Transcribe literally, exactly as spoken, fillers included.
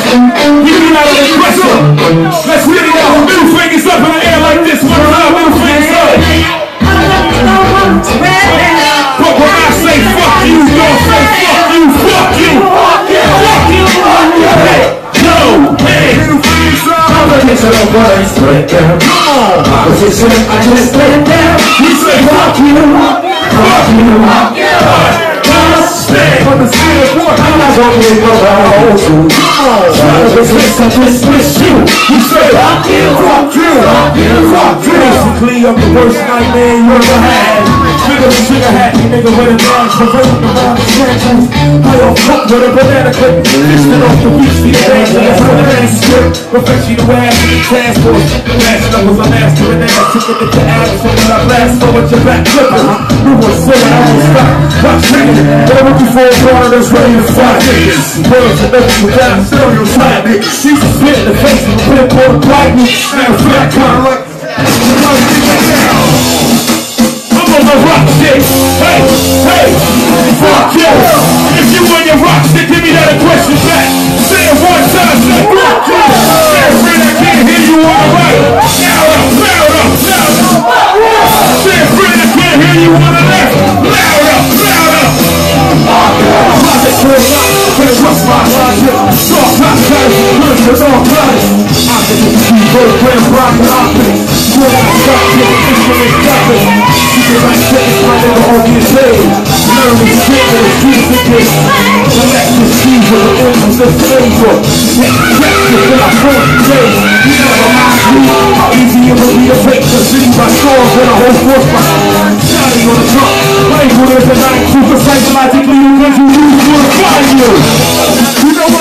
We get out of the pressure. Let's really get our middle fingers up in the air like this. One time, middle fingers up. But when I say fuck you, don't say fuck you, fuck you. Fuck you. Hey, no, hey. Competition of words, right there. Come on. Competition, I just let it down. You say fuck you, fuck you, fuck you. On the scale of one, I'm not gonna be around you. Try to resist, I just wish you. You say, fuck you, fuck you, fuck you, fuck you. Basically, I'm the worst nightmare you ever had. Bigger than trigger hat, you nigga with a dance, perverting around the trenches. I don't fuck with a banana clip. Listen off the beach, see the dance, and that's what the dance script. Perfection the ass, and the task force. Last numbers, I'm mastering ass. Chicken at the ass, so when I blast, so with your back clipping. You were saying, I won't stop. Watch chicken, never before. Foreigners ready to fight niggas. Words are never without stereotype niggas. She's a spit in the face of a whip or a blackness. Matter of fact, kinda like I'm on the rock shit. Hey, hey, fuck you. If you want your rock shit, give me that aggression back. Say it one time, say fuck you. Say it, friend, I can't hear you on the right. Loud up, loud up, loud up. Say it, friend, I can't hear you on the left. Loud up, loud up. Project for a lot, can't trust my logic. Soft top guys, good for all guys. I think it's a good grand rocket optic. Good ass rock, get the instrument dropping. You can like seconds, my nigga on the stage. Learn the shit with the streets of this. Select the seeds with the engines of flavor. Get practice till I come today. You never mind me. How easy it will be to break the city by stores and a whole force by shining on the trunk. Playful is a night, super psychologically. Because you lose, will find you. You know what?